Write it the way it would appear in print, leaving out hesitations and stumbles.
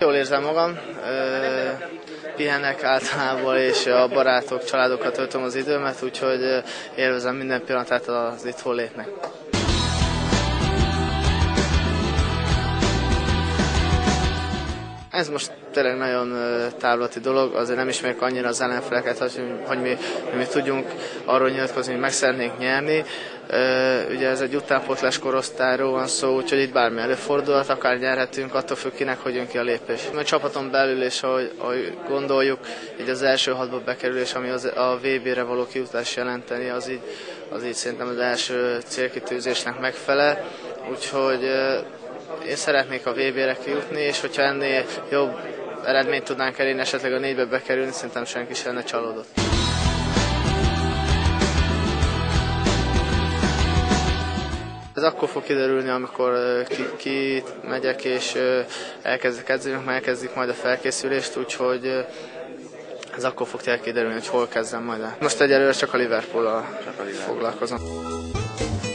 Jól érzem magam, pihenek általában, és a barátok, családokkal töltöm az időmet, úgyhogy élvezem minden pillanatát az itt létnek. Ez most tényleg nagyon távlati dolog, azért nem ismerjük annyira az ellenfeleket, hogy mi tudjunk arról nyilatkozni, hogy meg szeretnénk nyerni. Ugye ez egy utánpótlás korosztályról van szó, úgyhogy itt bármi előfordulhat, akár nyerhetünk, attól függ kinek, hogy jön ki a lépés. A csapaton belül és ahogy gondoljuk, így az első hatba bekerülés, ami a VB-re való kijutás jelenteni, az így szerintem az első célkitűzésnek megfelel. Úgyhogy én szeretnék a VB-re kijutni, és hogyha ennél jobb eredményt tudnánk elérni, esetleg a 4-be bekerülni, szerintem senki sem lenne csalódott. Ez akkor fog kiderülni, amikor kimegyek és elkezdek edzeni, mert elkezdik majd a felkészülést, úgyhogy ez akkor fog tényleg kiderülni, hogy hol kezdem majd el. Most egyelőre csak a Liverpool-al foglalkozom.